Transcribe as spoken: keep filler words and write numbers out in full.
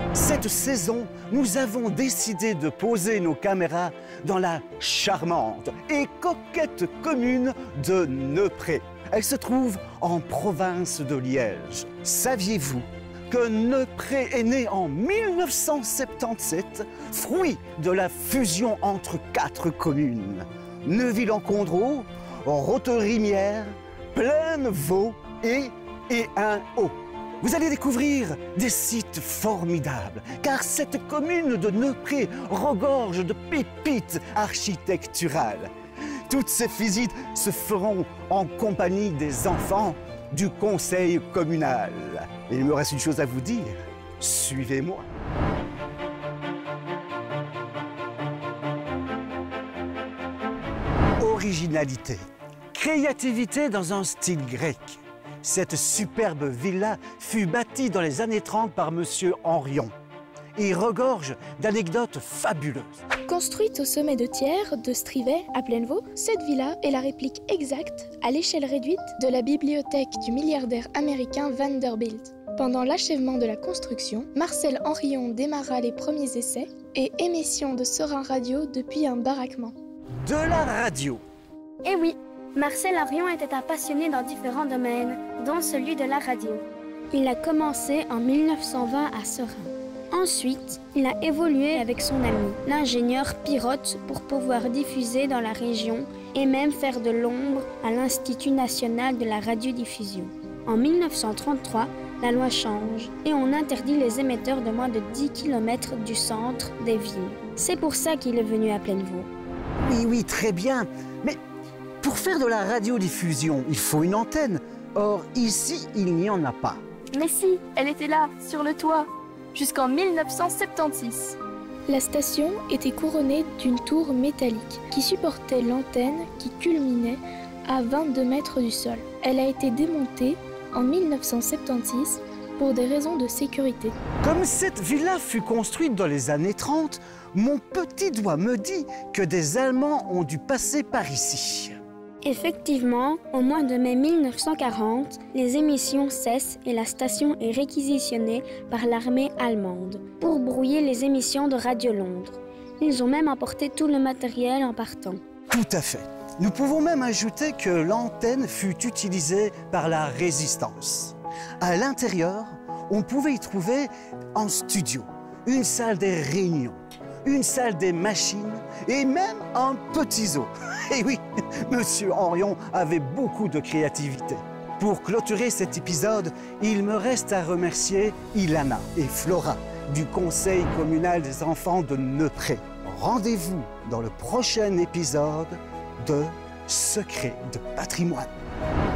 Cette saison, nous avons décidé de poser nos caméras dans la charmante et coquette commune de Neupré. Elle se trouve en province de Liège. Saviez-vous que Neupré est né en mille neuf cent soixante-dix-sept, fruit de la fusion entre quatre communes? Neuville-en-Condroux, Roterimière, Plaine-Vaux et Héun-Haut. Vous allez découvrir des sites formidables, car cette commune de Neupré regorge de pépites architecturales. Toutes ces visites se feront en compagnie des enfants du conseil communal. Et il me reste une chose à vous dire, suivez-moi. Originalité, créativité dans un style grec. Cette superbe villa fut bâtie dans les années trente par Monsieur Henrion et regorge d'anecdotes fabuleuses. Construite au sommet de Thiers, de Strivet, à Plaine-Vaux, cette villa est la réplique exacte, à l'échelle réduite, de la bibliothèque du milliardaire américain Vanderbilt. Pendant l'achèvement de la construction, Marcel Henrion démarra les premiers essais et émission de seringues radio depuis un baraquement. De la radio. Eh oui, Marcel Henrion était un passionné dans différents domaines, dont celui de la radio. Il a commencé en mille neuf cent vingt à Seraing. Ensuite, il a évolué avec son ami, l'ingénieur Pirotte, pour pouvoir diffuser dans la région et même faire de l'ombre à l'Institut national de la radiodiffusion. En mille neuf cent trente-trois, la loi change et on interdit les émetteurs de moins de dix kilomètres du centre des villes. C'est pour ça qu'il est venu à Plaine-Vaux. Oui, oui, très bien. Mais pour faire de la radiodiffusion, il faut une antenne. Or, ici, il n'y en a pas. Mais si, elle était là, sur le toit, jusqu'en mille neuf cent soixante-seize. La station était couronnée d'une tour métallique qui supportait l'antenne qui culminait à vingt-deux mètres du sol. Elle a été démontée en mille neuf cent soixante-seize pour des raisons de sécurité. Comme cette villa fut construite dans les années trente, mon petit doigt me dit que des Allemands ont dû passer par ici. Effectivement, au mois de mai mille neuf cent quarante, les émissions cessent et la station est réquisitionnée par l'armée allemande pour brouiller les émissions de Radio Londres. Ils ont même emporté tout le matériel en partant. Tout à fait. Nous pouvons même ajouter que l'antenne fut utilisée par la Résistance. À l'intérieur, on pouvait y trouver un studio, une salle des réunions, une salle des machines et même un petit zoo. Et oui, Monsieur Henrion avait beaucoup de créativité. Pour clôturer cet épisode, il me reste à remercier Ilana et Flora du Conseil communal des enfants de Neupré. Rendez-vous dans le prochain épisode de Secrets de patrimoine.